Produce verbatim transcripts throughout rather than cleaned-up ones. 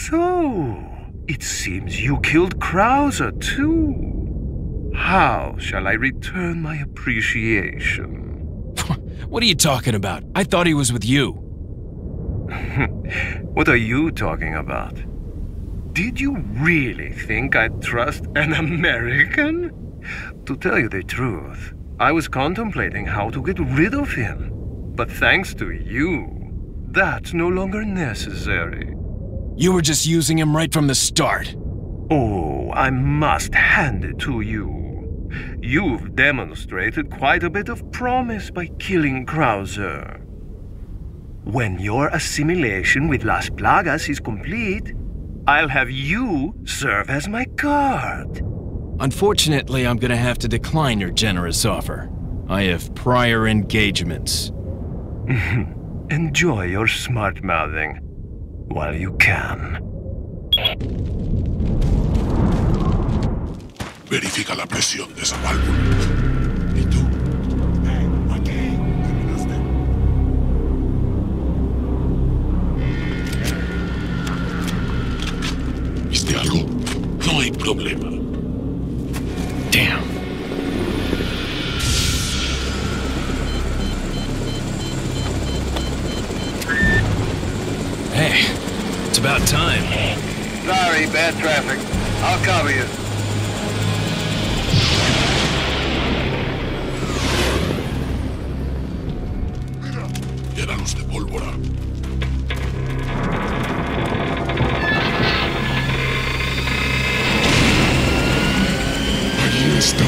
So, it seems you killed Krauser too. How shall I return my appreciation? What are you talking about? I thought he was with you. What are you talking about? Did you really think I'd trust an American? To tell you the truth, I was contemplating how to get rid of him. But thanks to you, that's no longer necessary. You were just using him right from the start. Oh, I must hand it to you. You've demonstrated quite a bit of promise by killing Krauser. When your assimilation with Las Plagas is complete, I'll have you serve as my guard. Unfortunately, I'm gonna have to decline your generous offer. I have prior engagements. Enjoy your smart-mouthing while you can. Verifica la presión de esa válvula. ¿Y tú? Aquí. ¿Viste algo? No hay problema. Damn. Hey, it's about time. Sorry, bad traffic. I'll cover you. Llénalos de pólvora. Allí está.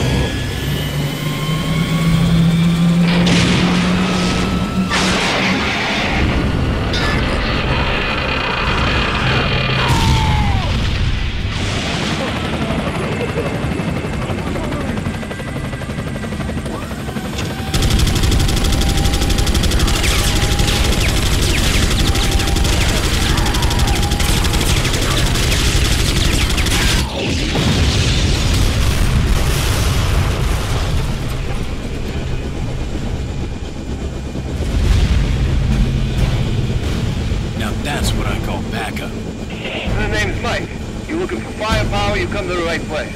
That's what I call backup. The name's Mike. You looking for firepower, you come to the right place.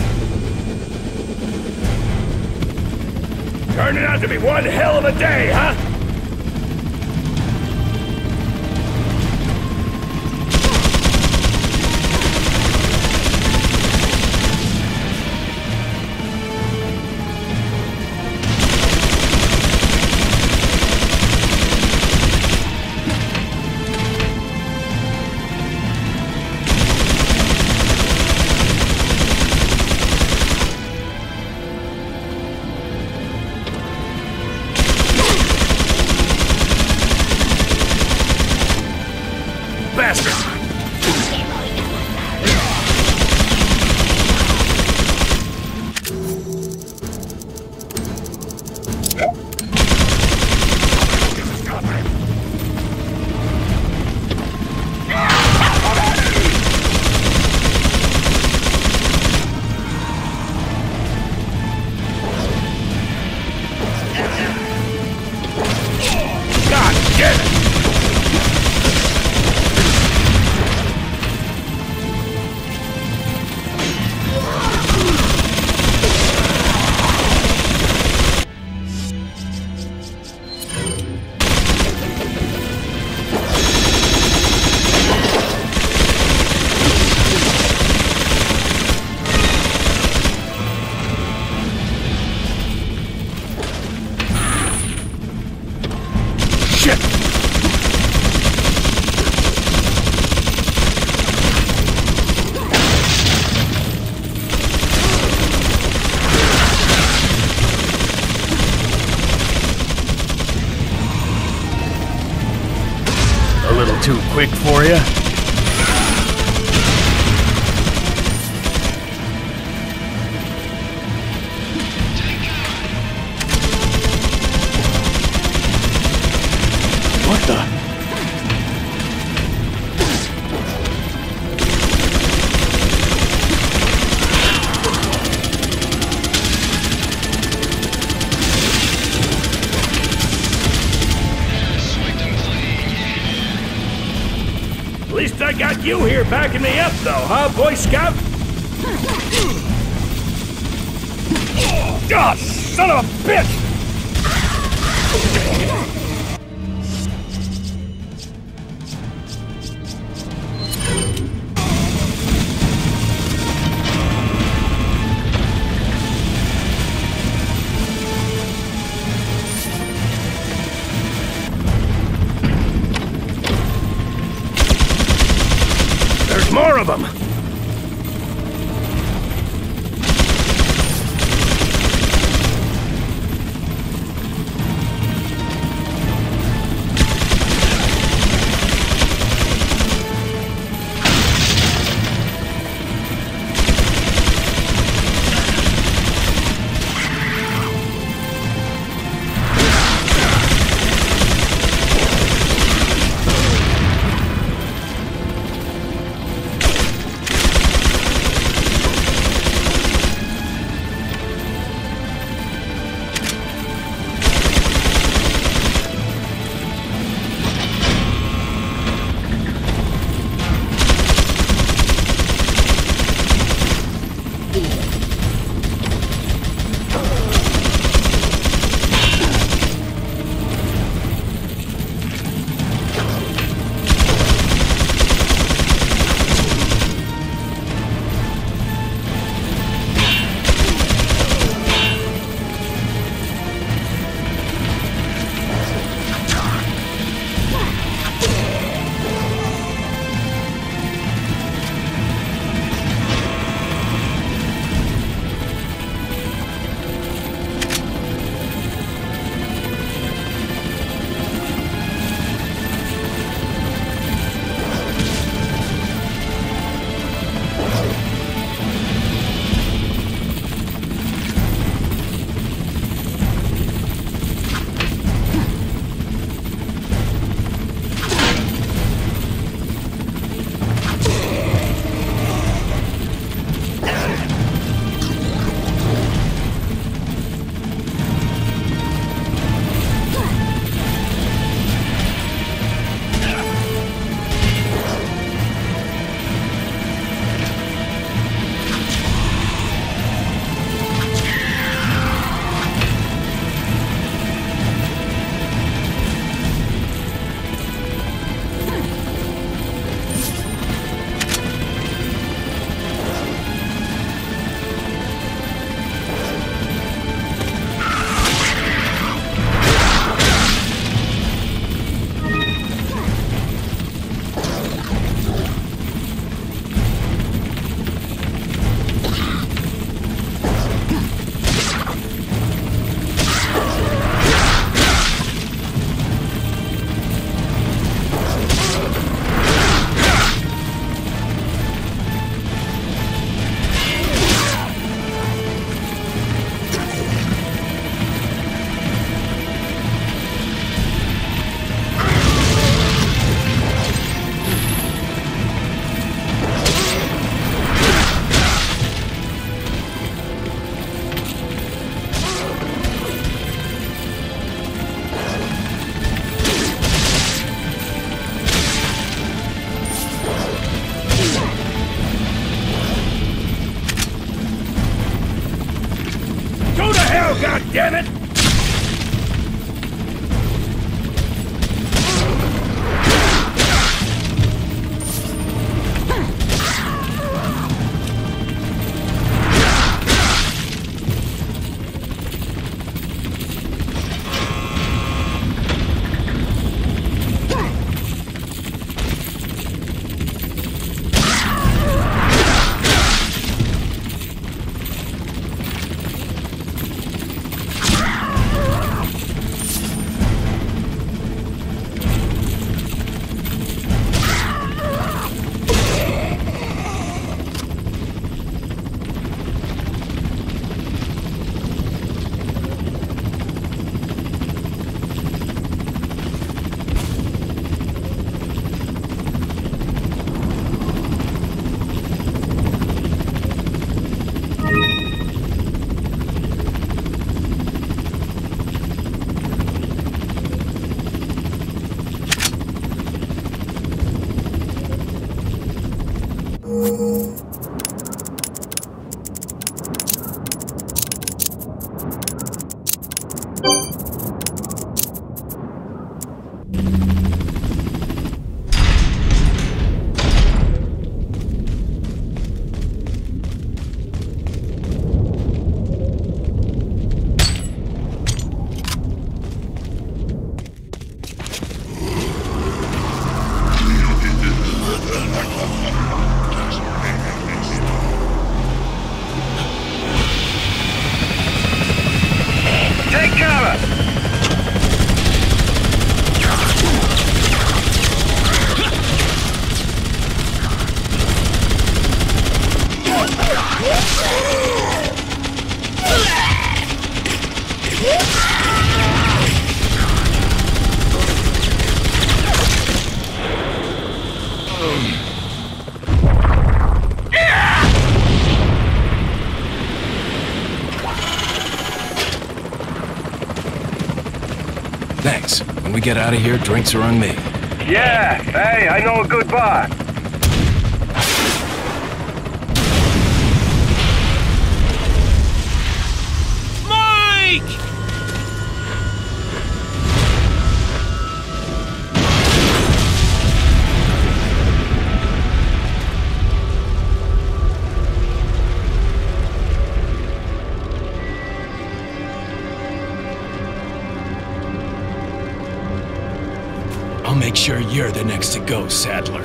Turning out to be one hell of a day, huh? Too quick for you? What the? At least I got you here backing me up, though, huh, Boy Scout? God, son of a bitch! There's more of them! God damn it! Thanks. When we get out of here, drinks are on me. Yeah, hey, I know a good bar. Mike! I'll make sure you're the next to go, Saddler.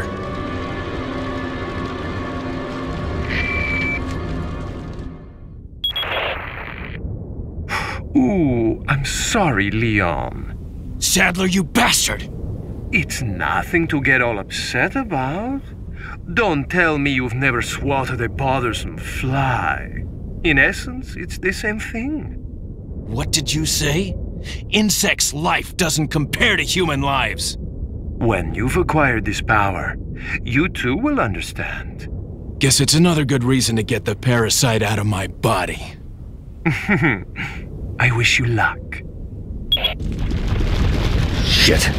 Ooh, I'm sorry, Leon. Saddler, you bastard! It's nothing to get all upset about. Don't tell me you've never swatted a bothersome fly. In essence, it's the same thing. What did you say? Insects' life doesn't compare to human lives. When you've acquired this power, you too will understand. Guess it's another good reason to get the parasite out of my body. I wish you luck. Shit.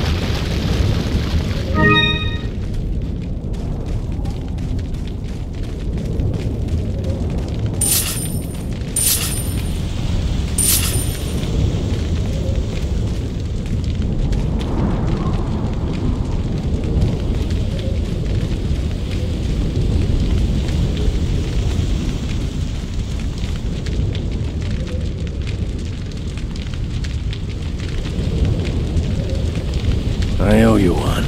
I owe you one.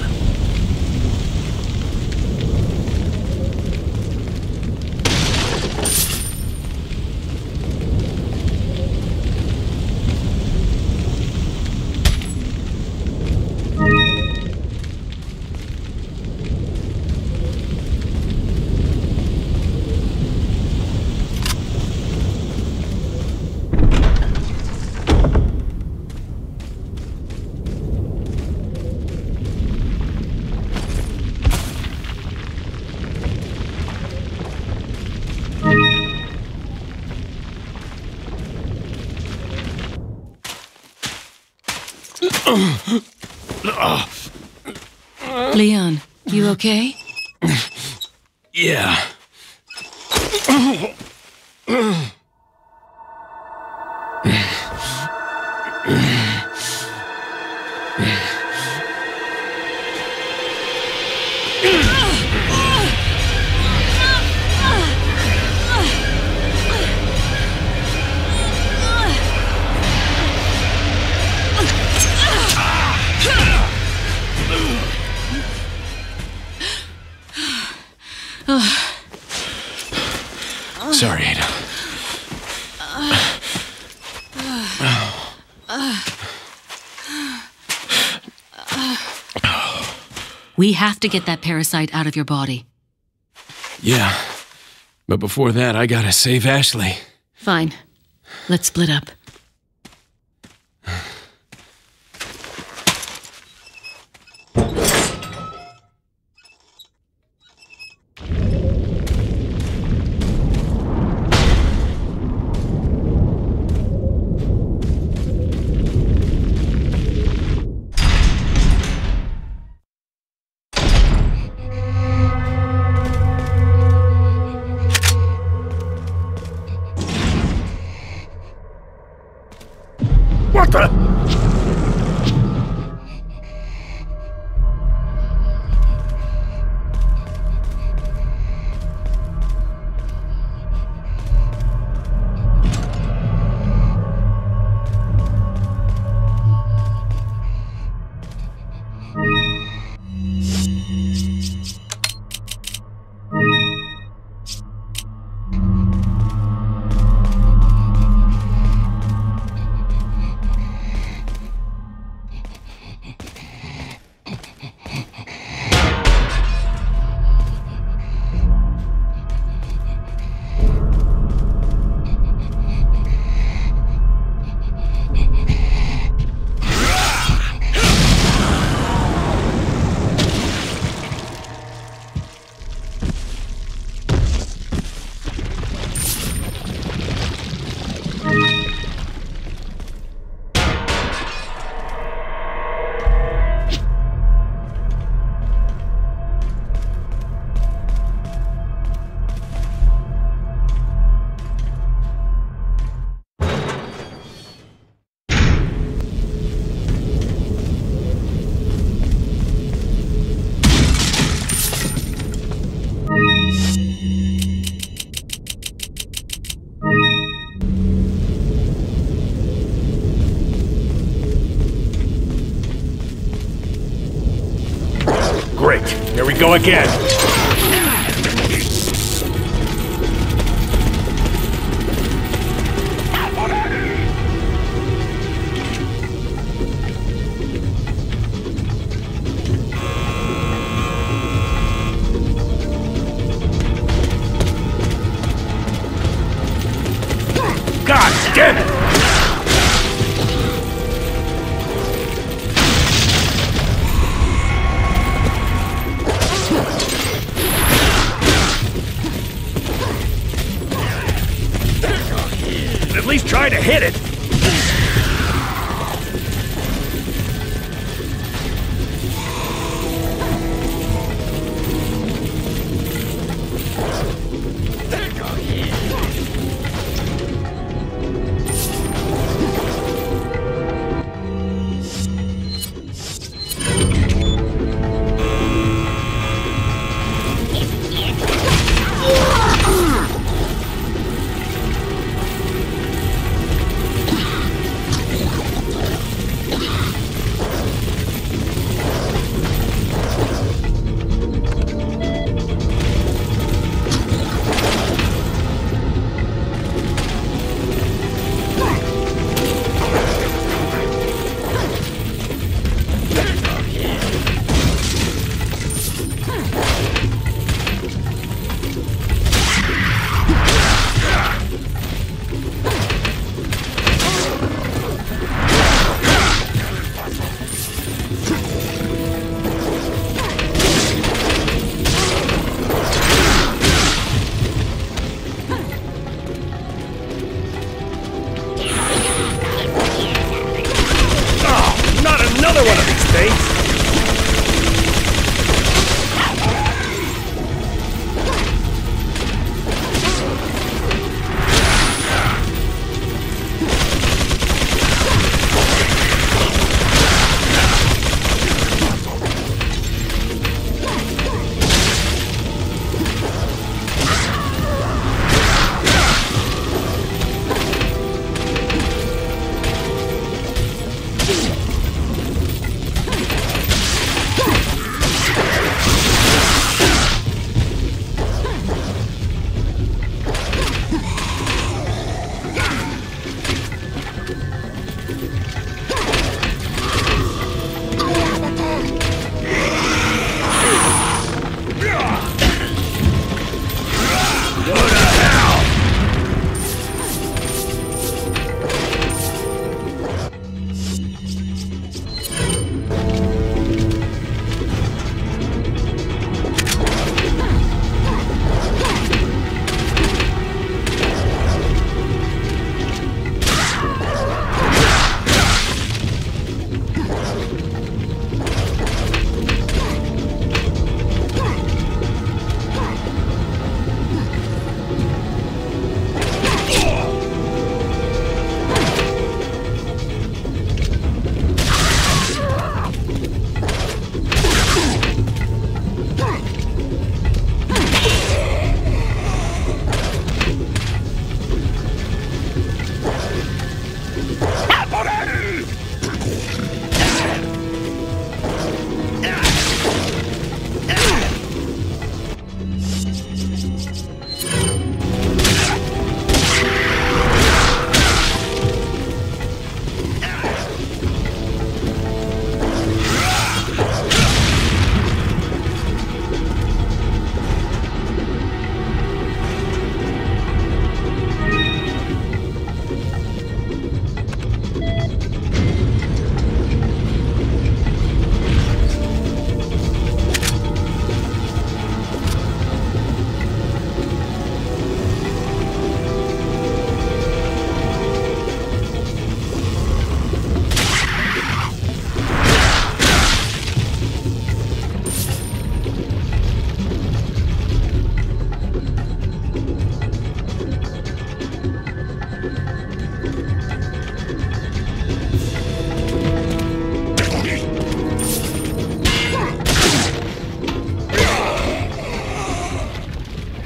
Leon, you okay? Yeah. Sorry, Ada. We have to get that parasite out of your body. Yeah. But before that, I gotta save Ashley. Fine. Let's split up. Great. Here we go again. God damn it! At least try to hit it!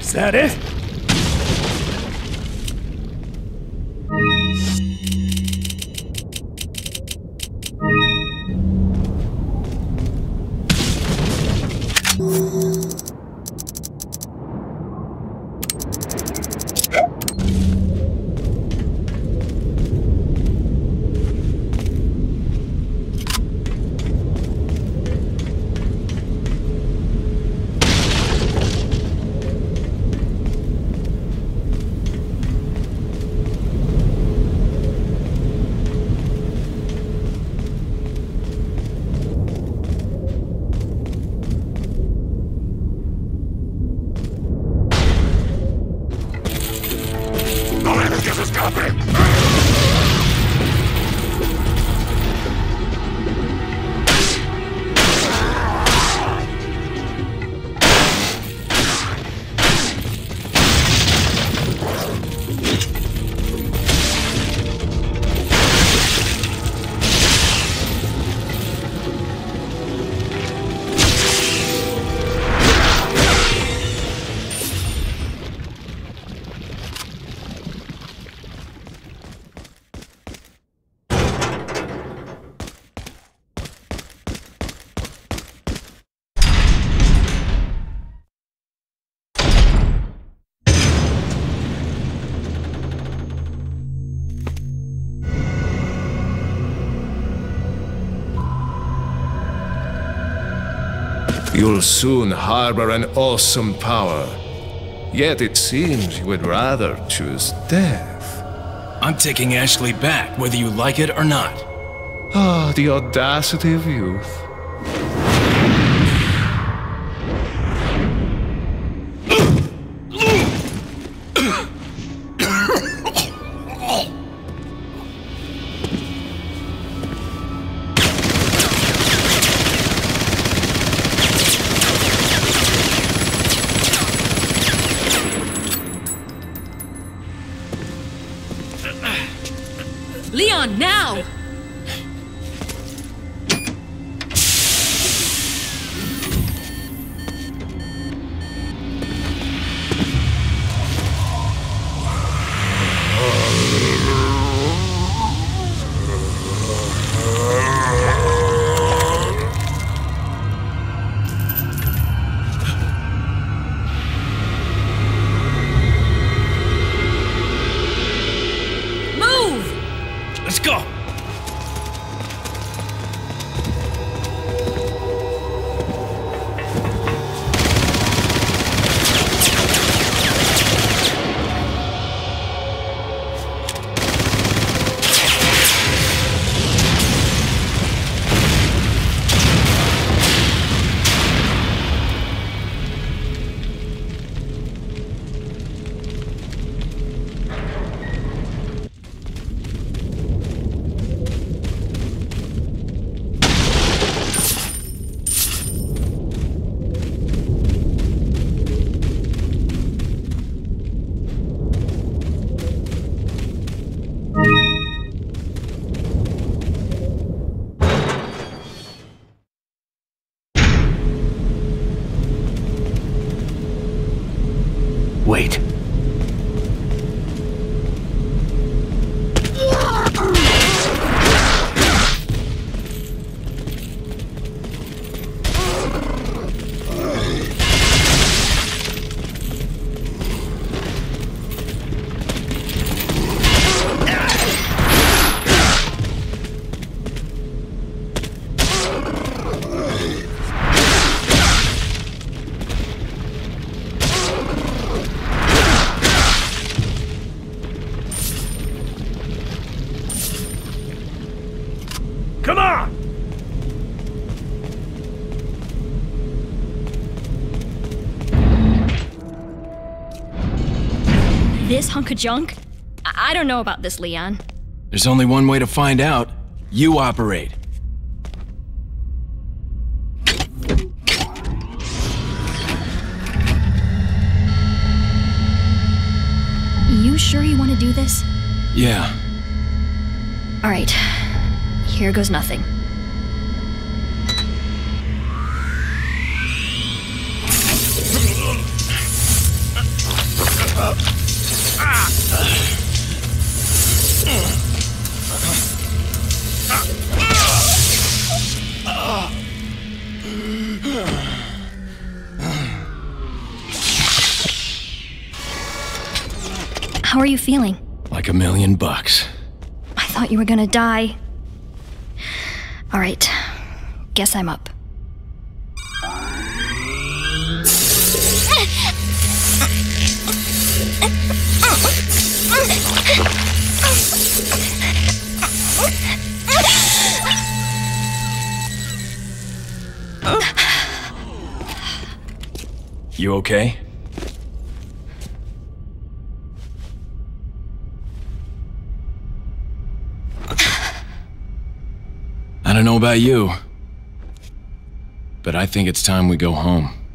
Is that it? You'll soon harbor an awesome power. Yet it seems you would rather choose death. I'm taking Ashley back, whether you like it or not. Ah, the audacity of youth. Leon, now! Let's go! Wait. Come on! This hunk of junk? I, I don't know about this, Leon. There's only one way to find out. You operate. You sure you want to do this? Yeah. All right. Here goes nothing. How are you feeling? Like a million bucks. I thought you were gonna die. Alright. Guess I'm up. You okay? I don't know about you, but I think it's time we go home.